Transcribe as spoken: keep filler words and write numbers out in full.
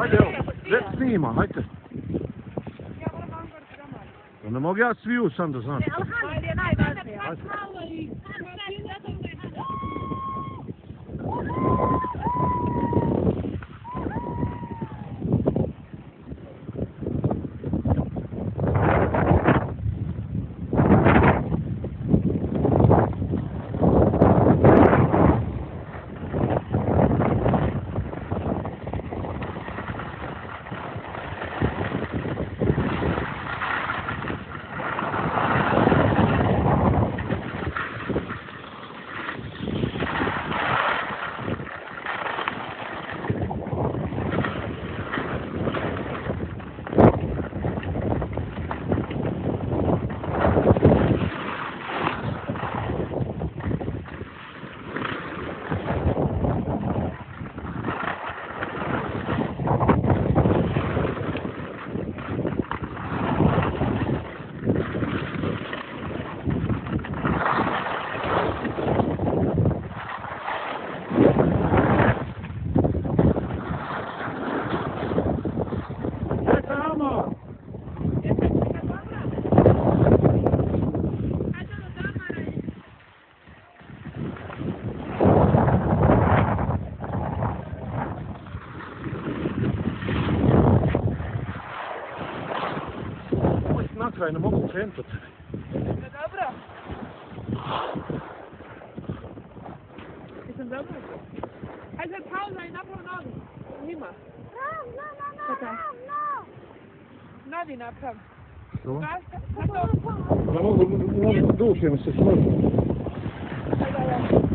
Ajde, evo, već snima, hajte. Ne mogu ja sviju sam da znam. Ajde, je najvažnije. Na kraj ne mogu krenuti. Dobro. Jesam dobro? Hajde sad pauza i naprav novi. Njima. No, no, no, no, no, no. Novi naprav. Što? Na to. Ne mogu, duše mi se smrti. Ajde, ajde.